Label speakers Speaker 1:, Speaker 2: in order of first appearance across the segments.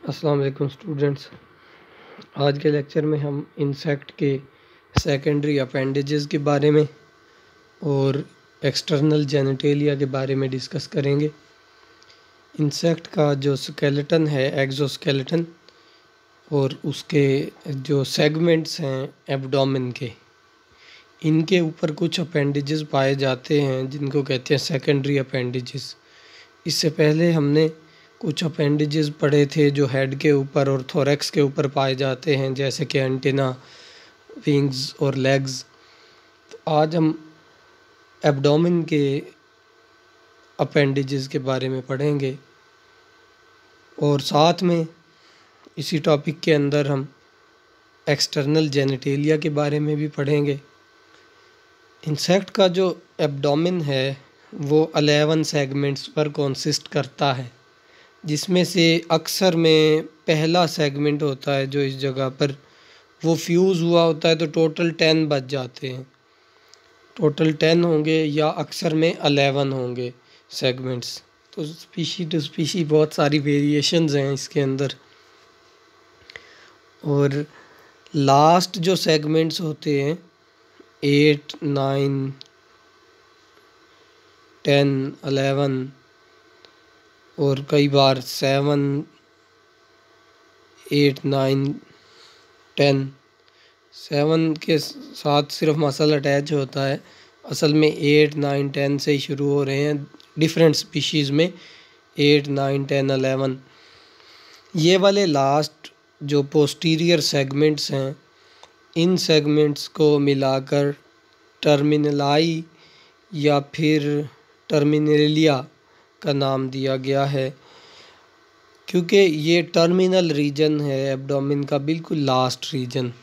Speaker 1: अस्सलाम वालेकुम स्टूडेंट्स। आज के लेक्चर में हम इंसेक्ट के सेकेंडरी अपेंडेजेस के बारे में और एक्सटर्नल जेनिटेलिया के बारे में डिस्कस करेंगे। इंसेक्ट का जो स्केलेटन है एक्सोस्केलेटन और उसके जो सेगमेंट्स हैं एब्डोमेन के, इनके ऊपर कुछ अपेंडेजेस पाए जाते हैं जिनको कहते हैं सेकेंडरी अपेंडेजेस। इससे पहले हमने कुछ अपेंडेजेस पढ़े थे जो हेड के ऊपर और थोरैक्स के ऊपर पाए जाते हैं, जैसे कि एंटेना, विंग्स और लेग्स। तो आज हम एब्डोमेन के अपेंडेजेस के बारे में पढ़ेंगे और साथ में इसी टॉपिक के अंदर हम एक्सटर्नल जेनिटेलिया के बारे में भी पढ़ेंगे। इंसेक्ट का जो एब्डोमेन है वो 11 सेगमेंट्स पर कंसिस्ट करता है, जिसमें से अक्सर में पहला सेगमेंट होता है जो इस जगह पर वो फ्यूज़ हुआ होता है, तो टोटल 10 बच जाते हैं। टोटल 10 होंगे या अक्सर में 11 होंगे सेगमेंट्स। तो स्पीशी टू स्पीशी बहुत सारी वेरिएशंस हैं इसके अंदर। और लास्ट जो सेगमेंट्स होते हैं 8, 9, 10, 11 और कई बार 7, 8, 9, 10। 7 के साथ सिर्फ मसल अटैच होता है, असल में 8, 9, 10 से ही शुरू हो रहे हैं डिफरेंट स्पीशीज़ में। 8, 9, 10, 11 ये वाले लास्ट जो पोस्टीरियर सेगमेंट्स हैं, इन सेगमेंट्स को मिलाकर टर्मिनलाई या फिर टर्मिनेलिया का नाम दिया गया है, क्योंकि ये टर्मिनल रीजन है एब्डोमेन का, बिल्कुल लास्ट रीजन।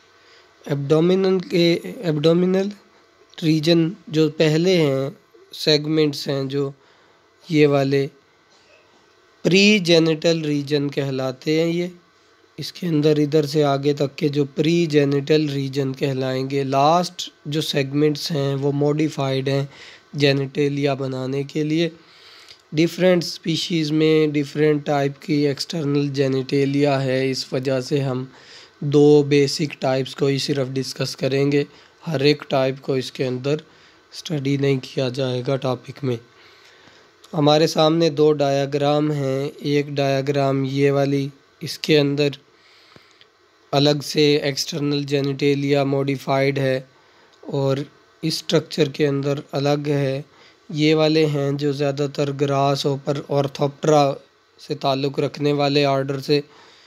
Speaker 1: एब्डोमिनल रीजन जो पहले हैं सेगमेंट्स हैं, जो ये वाले प्री जेनिटल रीजन कहलाते हैं। ये इसके अंदर इधर से आगे तक के जो प्री जेनिटल रीजन कहलाएंगे। लास्ट जो सेगमेंट्स हैं वो मॉडिफाइड हैं जेनिटेलिया बनाने के लिए। डिफरेंट स्पीशीज़ में डिफरेंट टाइप की एक्सटर्नल जेनिटेलिया है, इस वजह से हम 2 बेसिक टाइप्स को ही सिर्फ डिस्कस करेंगे। हर एक टाइप को इसके अंदर स्टडी नहीं किया जाएगा टॉपिक में। हमारे सामने 2 डायग्राम हैं। एक डायग्राम ये वाली, इसके अंदर अलग से एक्सटर्नल जेनिटेलिया मॉडिफाइड है और इस स्ट्रक्चर के अंदर अलग है। ये वाले हैं जो ज़्यादातर ग्रास होपर ऑर्थोप्टेरा से ताल्लुक़ रखने वाले ऑर्डर से।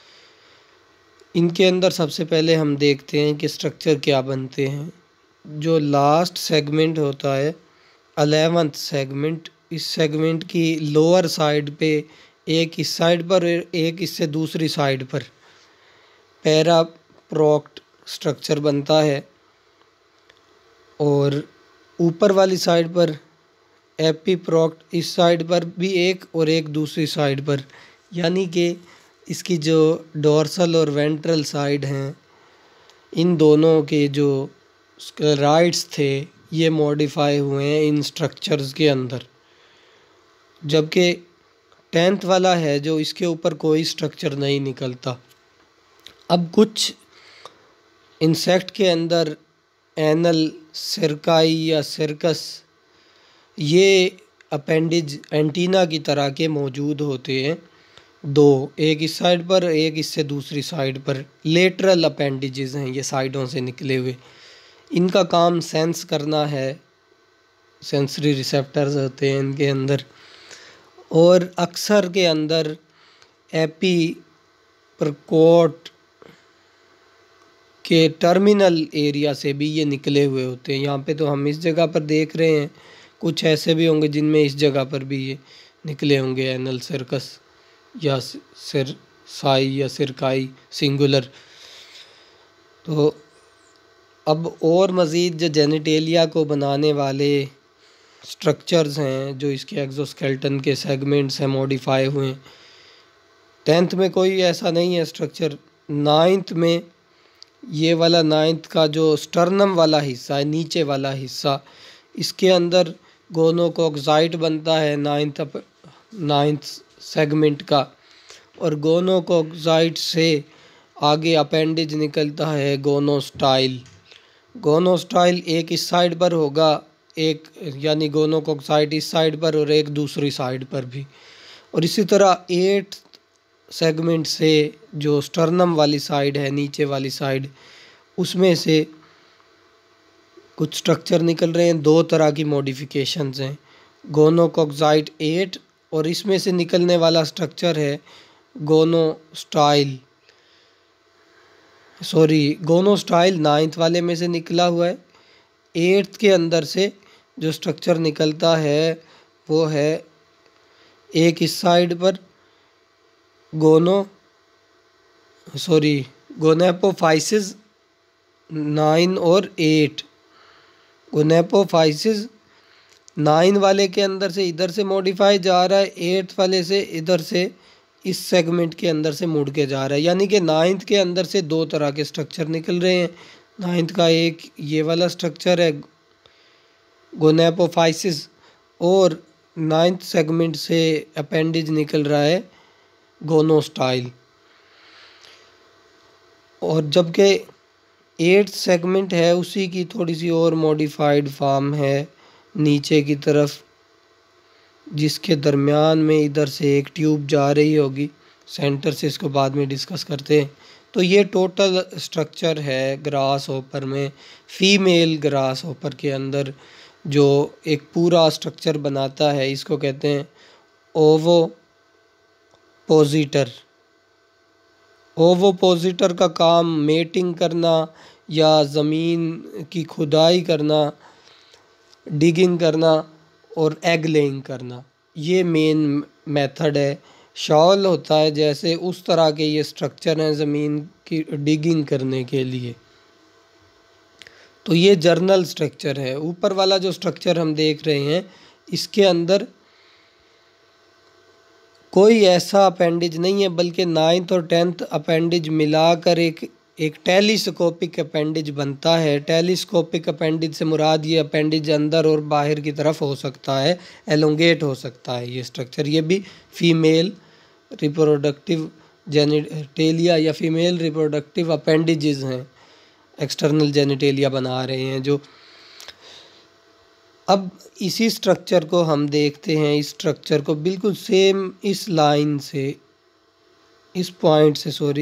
Speaker 1: इनके अंदर सबसे पहले हम देखते हैं कि स्ट्रक्चर क्या बनते हैं। जो लास्ट सेगमेंट होता है 11th सेगमेंट, इस सेगमेंट की लोअर साइड पे एक इस साइड पर एक इससे दूसरी साइड पर पैराप्रोक्ट स्ट्रक्चर बनता है और ऊपर वाली साइड पर एपीप्रोक्ट, इस साइड पर भी एक और एक दूसरी साइड पर, यानी कि इसकी जो डोर्सल और वेंट्रल साइड हैं, इन दोनों के जो स्क्लेराइड्स थे ये मॉडिफाई हुए हैं इन स्ट्रक्चर्स के अंदर। जबकि 10th वाला है जो इसके ऊपर कोई स्ट्रक्चर नहीं निकलता। अब कुछ इंसेक्ट के अंदर एनल, सिरकाई या सिरकस, ये अपेंडिज एंटीना की तरह के मौजूद होते हैं। 2, एक इस साइड पर एक इससे दूसरी साइड पर। लेटरल अपेंडिजेस हैं ये, साइडों से निकले हुए। इनका काम सेंस करना है, सेंसरी रिसेप्टर्स होते हैं इनके अंदर। और अक्सर के अंदर एपी प्रकोट के टर्मिनल एरिया से भी ये निकले हुए होते हैं। यहाँ पे तो हम इस जगह पर देख रहे हैं, कुछ ऐसे भी होंगे जिनमें इस जगह पर भी ये निकले होंगे, एनल सर्कस या सिरसाई या सिरकाई सिंगुलर। तो अब और मज़ीद जो जेनिटेलिया को बनाने वाले स्ट्रक्चर्स हैं, जो इसके एक्सोस्केलेटन के सेगमेंट्स हैं मॉडिफाई हुए। 10th में कोई ऐसा नहीं है स्ट्रक्चर। 9th में ये वाला 9th का जो स्टर्नम वाला हिस्सा है, नीचे वाला हिस्सा, इसके अंदर गोनोकोक्साइट बनता है 9th सेगमेंट का। और गोनोकॉक्साइट से आगे अपेंडेज निकलता है गोनोस्टाइल। गोनोस्टाइल एक इस साइड पर होगा, एक यानी गोनोकॉक्साइट इस साइड पर और एक दूसरी साइड पर भी। और इसी तरह 8 सेगमेंट से जो स्टर्नम वाली साइड है, नीचे वाली साइड, उसमें से कुछ स्ट्रक्चर निकल रहे हैं। 2 तरह की मॉडिफिकेशंस हैं, गोनोकॉक्साइट 8 और इसमें से निकलने वाला स्ट्रक्चर है गोनोस्टाइल, गोनोस्टाइल 9th वाले में से निकला हुआ है। 8th के अंदर से जो स्ट्रक्चर निकलता है वो है एक इस साइड पर गोनेपोफाइसिस 9 और 8। गोनेपोफाइसिस 9 वाले के अंदर से इधर से मॉडिफाई जा रहा है, 8th वाले से इधर से इस सेगमेंट के अंदर से मुड़ के जा रहा है। यानी कि 9th के अंदर से 2 तरह के स्ट्रक्चर निकल रहे हैं। 9th का एक ये वाला स्ट्रक्चर है गोनेपोफाइसिस, और 9th सेगमेंट से अपेंडेज निकल रहा है गोनोस्टाइल। और जबकि 8th सेगमेंट है उसी की थोड़ी सी और मॉडिफाइड फॉर्म है नीचे की तरफ, जिसके दरमियान में इधर से एक ट्यूब जा रही होगी सेंटर से, इसको बाद में डिस्कस करते हैं। तो ये टोटल स्ट्रक्चर है ग्रास हॉपर में। फीमेल ग्रास हॉपर के अंदर जो एक पूरा स्ट्रक्चर बनाता है, इसको कहते हैं ओवोपोजिटर। ओवोपोजिटर का काम मेटिंग करना या ज़मीन की खुदाई करना, डिगिंग करना और एग लेइंग करना, ये मेन मेथड है। शॉल होता है जैसे, उस तरह के ये स्ट्रक्चर हैं ज़मीन की डिगिंग करने के लिए। तो ये जर्नल स्ट्रक्चर है। ऊपर वाला जो स्ट्रक्चर हम देख रहे हैं, इसके अंदर कोई ऐसा अपेंडेज नहीं है, बल्कि 9th और 10th अपेंडेज मिलाकर एक टेलीस्कोपिक अपेंडेज बनता है। टेलीस्कोपिक अपेंडेज से मुराद ये अपेंडेज अंदर और बाहर की तरफ हो सकता है, एलोंगेट हो सकता है ये स्ट्रक्चर। ये भी फीमेल रिप्रोडक्टिव जेनिटेलिया या फीमेल रिप्रोडक्टिव अपेंडेजेस हैं, एक्सटर्नल जेनिटेलिया बना रहे हैं जो। अब इसी स्ट्रक्चर को हम देखते हैं, इस स्ट्रक्चर को बिल्कुल सेम इस लाइन से, इस पॉइंट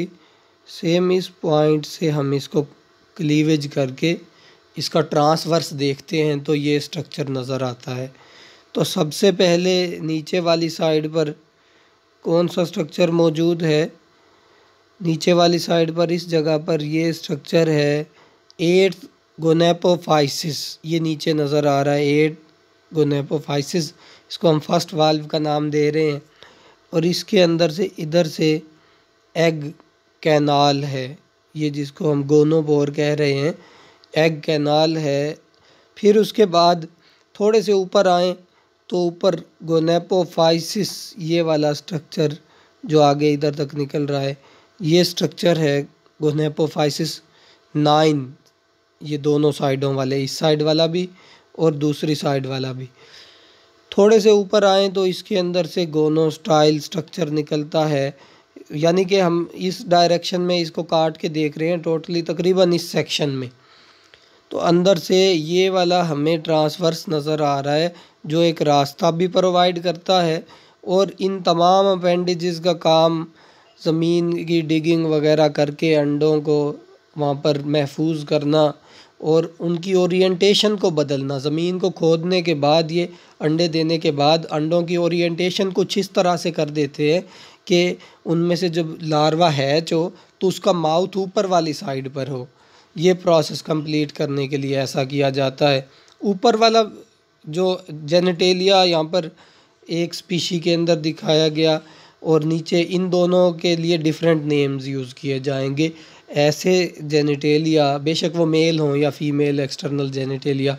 Speaker 1: से हम इसको क्लीवेज करके इसका ट्रांसवर्स देखते हैं तो ये स्ट्रक्चर नज़र आता है। तो सबसे पहले नीचे वाली साइड पर कौन सा स्ट्रक्चर मौजूद है? नीचे वाली साइड पर इस जगह पर ये स्ट्रक्चर है 8 गोनेपोफाइसिस। ये नीचे नज़र आ रहा है 8 गोनेपोफाइसिस, इसको हम फर्स्ट वाल्व का नाम दे रहे हैं। और इसके अंदर से इधर से एग कैनाल है, ये जिसको हम गोनोपोर कह रहे हैं, एग कैनाल है। फिर उसके बाद थोड़े से ऊपर आएँ तो ऊपर गोनेपोफाइसिस, ये वाला स्ट्रक्चर जो आगे इधर तक निकल रहा है, ये स्ट्रक्चर है गोनेपोफाइसिस 9। ये दोनों साइडों वाले, इस साइड वाला भी और दूसरी साइड वाला भी। थोड़े से ऊपर आएँ तो इसके अंदर से गोनोस्टाइल स्ट्रक्चर निकलता है। यानी कि हम इस डायरेक्शन में इसको काट के देख रहे हैं टोटली तकरीबन इस सेक्शन में। तो अंदर से ये वाला हमें ट्रांसवर्स नज़र आ रहा है जो एक रास्ता भी प्रोवाइड करता है। और इन तमाम अपेंडेजेस का काम ज़मीन की डिगिंग वगैरह करके अंडों को वहाँ पर महफूज करना और उनकी ओरिएंटेशन को बदलना। ज़मीन को खोदने के बाद, ये अंडे देने के बाद अंडों की ओरिएंटेशन कुछ इस तरह से कर देते हैं कि उनमें से जब लार्वा हैच हो तो उसका माउथ ऊपर वाली साइड पर हो। ये प्रोसेस कंप्लीट करने के लिए ऐसा किया जाता है। ऊपर वाला जो जेनिटेलिया यहाँ पर एक स्पीशी के अंदर दिखाया गया और नीचे इन दोनों के लिए डिफरेंट नेम्स यूज़ किए जाएंगे। ऐसे जेनिटेलिया, बेशक वो मेल हों या फीमेल एक्सटर्नल जेनिटेलिया,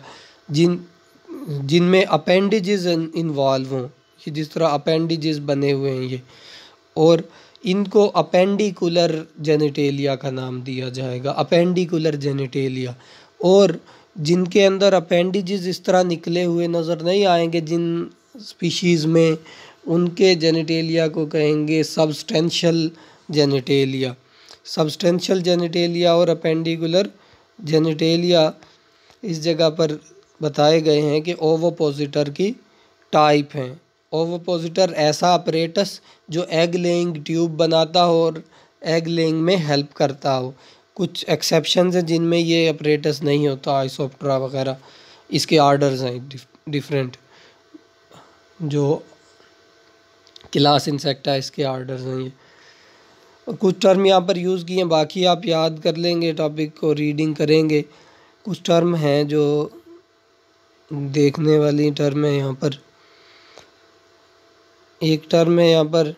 Speaker 1: जिनमें अपेंडेजेस इन्वॉल्व हों, ये जिस तरह अपेंडेजेस बने हुए हैं ये, और इनको अपेंडिकुलर जेनिटेलिया का नाम दिया जाएगा, अपेंडिकुलर जेनिटेलिया। और जिनके अंदर अपेंडेजेस इस तरह निकले हुए नज़र नहीं आएंगे, जिन स्पीशीज़ में उनके जेनिटेलिया को कहेंगे सबस्टेंशियल जेनिटेलिया। सबस्टेंशियल जेनिटेलिया और अपेंडिकुलर जेनिटेलिया इस जगह पर बताए गए हैं कि ओविपोसिटर की टाइप हैं। ओविपोसिटर ऐसा अपरेटस जो एग लेइंग ट्यूब बनाता हो और एग लेइंग में हेल्प करता हो। कुछ एक्सेप्शंस हैं जिनमें ये अपरेटस नहीं होता, आइसोप्टेरा वगैरह, इसके आर्डर्स हैं डिफरेंट, जो क्लास इंसेक्टा इसके आर्डर्स हैं ये। और कुछ टर्म यहाँ पर यूज़ किए हैं, बाकी आप याद कर लेंगे, टॉपिक को रीडिंग करेंगे। कुछ टर्म हैं जो देखने वाली टर्म है यहाँ पर। एक टर्म है यहाँ पर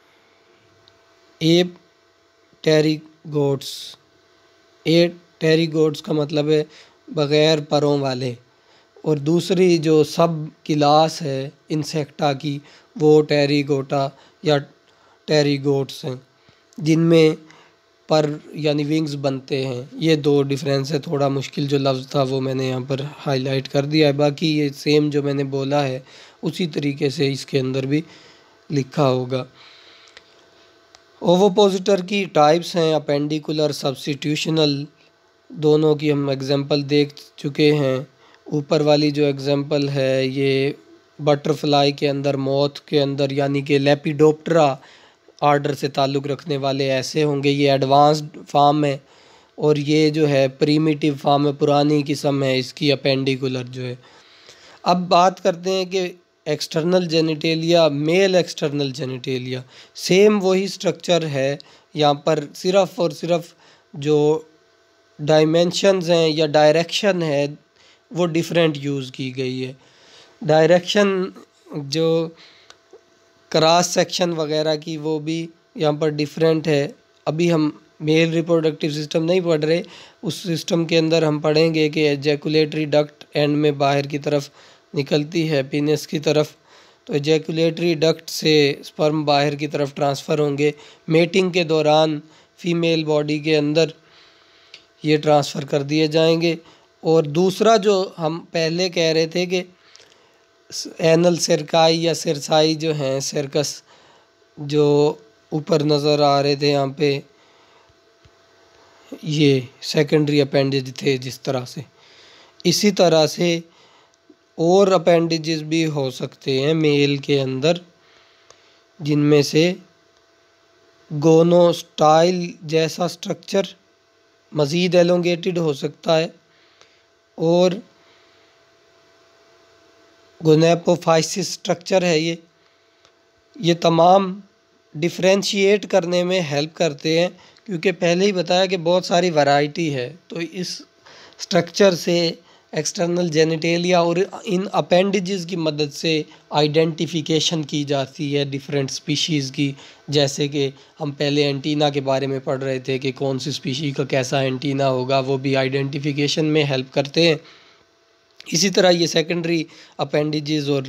Speaker 1: एप टेरिगोट्स। एप टेरिगोट्स का मतलब है बग़ैर परों वाले, और दूसरी जो सब क्लास है इंसेक्टा की वो टेरिगोटा या टेरिगोट्स हैं जिनमें पर यानी विंग्स बनते हैं। ये दो डिफरेंस है। थोड़ा मुश्किल जो लफ्ज़ था वो मैंने यहाँ पर हाईलाइट कर दिया है, बाकी ये सेम जो मैंने बोला है उसी तरीके से इसके अंदर भी लिखा होगा। ओविपोसिटर की टाइप्स हैं अपेंडिकुलर, सब्स्टिट्यूशनल, दोनों की हम एग्जांपल देख चुके हैं। ऊपर वाली जो एग्जांपल है ये बटरफ्लाई के अंदर, मॉथ के अंदर यानी कि लेपिडोप्टेरा आर्डर से ताल्लुक़ रखने वाले ऐसे होंगे, ये एडवांस्ड फॉर्म है। और ये जो है प्रीमिटिव फॉर्म है, पुरानी किस्म है इसकी अपेंडिकुलर जो है। अब बात करते हैं कि external genitalia, male external genitalia, same वही स्ट्रक्चर है यहाँ पर, सिर्फ़ और सिर्फ जो डायमेंशंस हैं या डायरेक्शन है वो डिफरेंट यूज़ की गई है। डायरेक्शन जो क्रॉस सेक्शन वगैरह की वो भी यहाँ पर डिफरेंट है। अभी हम मेल रिप्रोडक्टिव सिस्टम नहीं पढ़ रहे, उस सिस्टम के अंदर हम पढ़ेंगे कि एजैकुलेटरी डक्ट एंड में बाहर की तरफ निकलती है पीनस की तरफ, तो एजैकुलेटरी डक्ट से स्पर्म बाहर की तरफ ट्रांसफ़र होंगे। मेटिंग के दौरान फीमेल बॉडी के अंदर ये ट्रांसफ़र कर दिए जाएंगे। और दूसरा जो हम पहले कह रहे थे कि एनल सर्काई या सिरसाई जो हैं, सर्कस जो ऊपर नज़र आ रहे थे यहाँ पे, ये सेकेंडरी अपेंडेज थे जिस तरह से, इसी तरह से और अपेंडेजेस भी हो सकते हैं मेल के अंदर, जिनमें से गोनोस्टाइल जैसा स्ट्रक्चर मज़ीद एलोंगेटेड हो सकता है, और गोनेपोफाइसिस स्ट्रक्चर है ये तमाम डिफ्रेंशिएट करने में हेल्प करते हैं, क्योंकि पहले ही बताया कि बहुत सारी वैरायटी है। तो इस स्ट्रक्चर से एक्सटर्नल जेनिटेलिया और इन अपेंडेजेस की मदद से आइडेंटिफिकेशन की जाती है डिफरेंट स्पीशीज़ की। जैसे कि हम पहले एंटीना के बारे में पढ़ रहे थे कि कौन सी स्पीशी का कैसा एंटीना होगा, वो भी आइडेंटिफिकेशन में हेल्प करते हैं। इसी तरह ये सेकेंडरी अपेंडेजेस और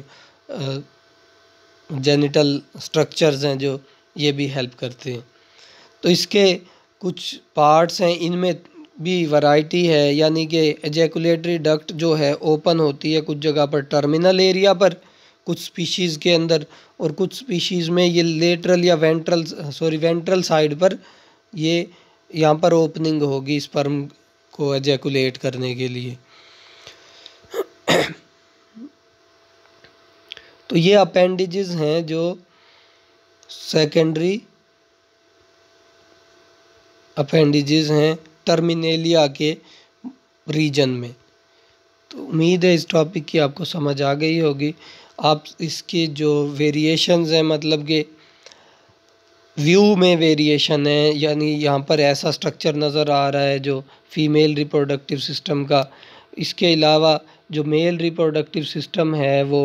Speaker 1: जेनिटल स्ट्रक्चर्स हैं जो ये भी हेल्प करते हैं। तो इसके कुछ पार्ट्स हैं, इनमें भी वैरायटी है, यानी कि एजैकुलेटरी डक्ट जो है ओपन होती है कुछ जगह पर टर्मिनल एरिया पर, कुछ स्पीशीज़ के अंदर, और कुछ स्पीशीज़ में ये लेटरल या वेंट्रल साइड पर ये यहाँ पर ओपनिंग होगी स्पर्म को एजैकुलेट करने के लिए। तो ये अपेंडेजेस हैं जो सेकेंडरी अपेंडेजेस हैं टर्मिनेलिया के रीजन में। तो उम्मीद है इस टॉपिक की आपको समझ आ गई होगी। आप इसके जो वेरिएशंस हैं, मतलब कि व्यू में वेरिएशन है, यानी यहाँ पर ऐसा स्ट्रक्चर नज़र आ रहा है जो फीमेल रिप्रोडक्टिव सिस्टम का। इसके अलावा जो मेल रिप्रोडक्टिव सिस्टम है वो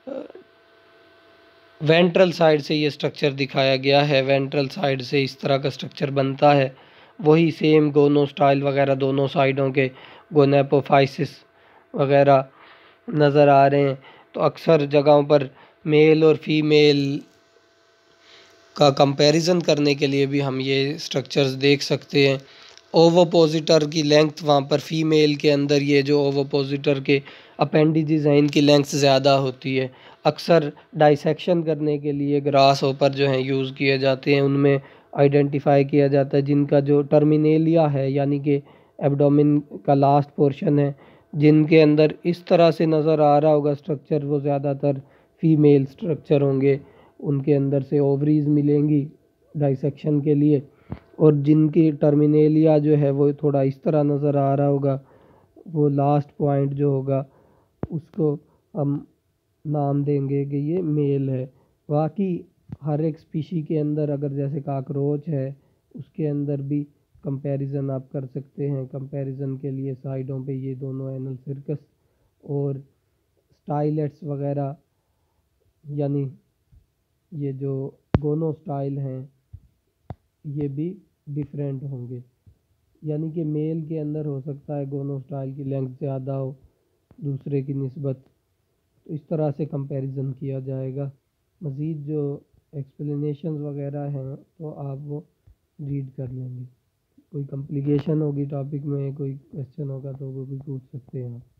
Speaker 1: वेंट्रल साइड से ये स्ट्रक्चर दिखाया गया है, वेंट्रल साइड से इस तरह का स्ट्रक्चर बनता है। वही सेम गोनोस्टाइल वगैरह दोनों साइडों के गोनेपोफाइसिस वगैरह नज़र आ रहे हैं। तो अक्सर जगहों पर मेल और फीमेल का कंपैरिजन करने के लिए भी हम ये स्ट्रक्चर्स देख सकते हैं। ओविपोसिटर की लेंथ वहाँ पर फीमेल के अंदर, ये जो ओविपोसिटर के अपेंडेजेस हैं इनकी लेंथ ज़्यादा होती है। अक्सर डाइसेक्शन करने के लिए ग्रास होपर जो हैं यूज़ किए जाते हैं, उनमें आइडेंटिफाई किया जाता है जिनका जो टर्मिनेलिया है यानी कि एब्डोमेन का लास्ट पोर्शन है, जिनके अंदर इस तरह से नज़र आ रहा होगा स्ट्रक्चर, वो ज़्यादातर फीमेल स्ट्रक्चर होंगे, उनके अंदर से ओवरीज मिलेंगी डाइसेक्शन के लिए। और जिनकी टर्मिनेलिया जो है वो थोड़ा इस तरह नज़र आ रहा होगा, वो लास्ट पॉइंट जो होगा उसको हम नाम देंगे कि ये मेल है। बाकी हर एक स्पीशी के अंदर अगर जैसे काकरोच है उसके अंदर भी कंपैरिजन आप कर सकते हैं। कंपैरिजन के लिए साइडों पे ये दोनों एनल सर्कस और स्टाइलेट्स वगैरह यानी ये जो गोनो स्टाइल हैं ये भी डिफरेंट होंगे, यानी कि मेल के अंदर हो सकता है गोनो स्टाइल की लेंथ ज़्यादा हो दूसरे की निस्बत। तो इस तरह से कंपैरिजन किया जाएगा। मज़ीद जो एक्सप्लेनेशन वगैरह हैं तो आप वो रीड कर लेंगे। कोई कॉम्प्लिकेशन होगी टॉपिक में, कोई क्वेश्चन होगा तो वो भी पूछ सकते हैं आप।